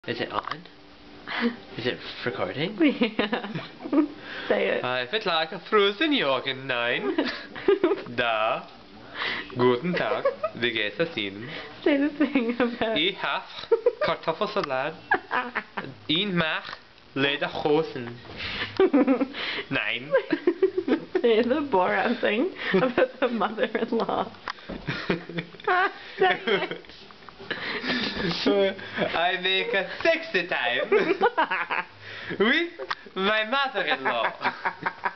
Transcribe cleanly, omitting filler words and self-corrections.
Is it on? Is it recording? Yeah. Say it. I've it like a frozen yogurt 9. Da. Guten Tag. Wie geht's es Ihnen? Say the thing about... Ich hab Kartoffelsalat. Ich mach Lederhosen. Nein. Say the Borat thing about the mother-in-law. Say it. I make a sexy time with my mother-in-law.